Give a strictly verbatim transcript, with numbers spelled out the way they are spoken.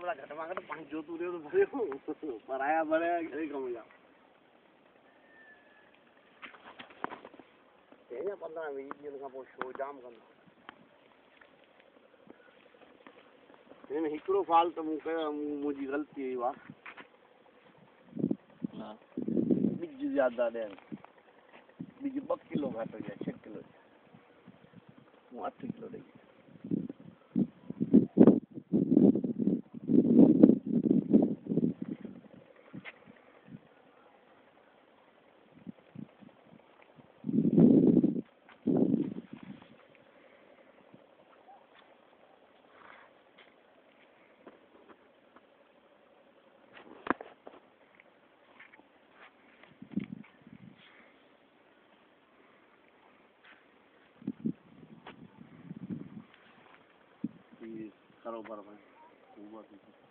वाला घटवा कर पांच जो तू रे तो भरे हो पराया भरे घरे कम जा ये पंद्रह मिनट दिन का पोइ शो जाम कंदो हिन हिकिड़ो फाल त मूं कयो मुंहिंजी ग़लती हुई वा हा ॿिज ज़्यादा ॾियनि ॿिज ॿ किलो घटि हुजे छह किलो मूं अठ किलो ॾेई करो बराबर